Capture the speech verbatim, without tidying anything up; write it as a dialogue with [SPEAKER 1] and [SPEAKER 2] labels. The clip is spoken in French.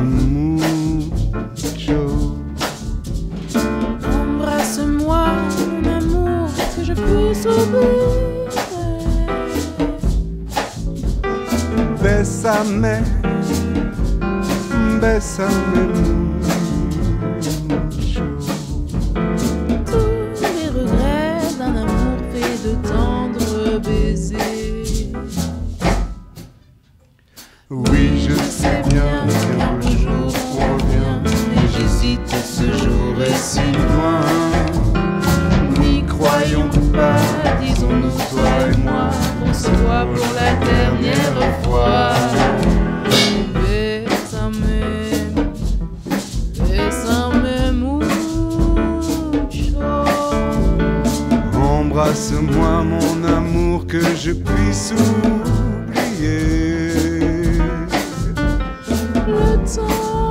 [SPEAKER 1] mucho.
[SPEAKER 2] Embrasse-moi, mon amour, que je puisse oublier.
[SPEAKER 1] Bésame, bésame mucho.
[SPEAKER 2] Tous les regrets d'un amour fait de tendres baisers.
[SPEAKER 1] Oui, je sais bien qu'un jour on revient, mais j'hésite, ce jour est si loin. N'y croyons pas, disons-nous, toi et moi,
[SPEAKER 2] On se voit pour la dernière fois. Bésame, bésame mucho.
[SPEAKER 1] embrasse-moi mon amour que je puisse oublier.
[SPEAKER 2] Le temps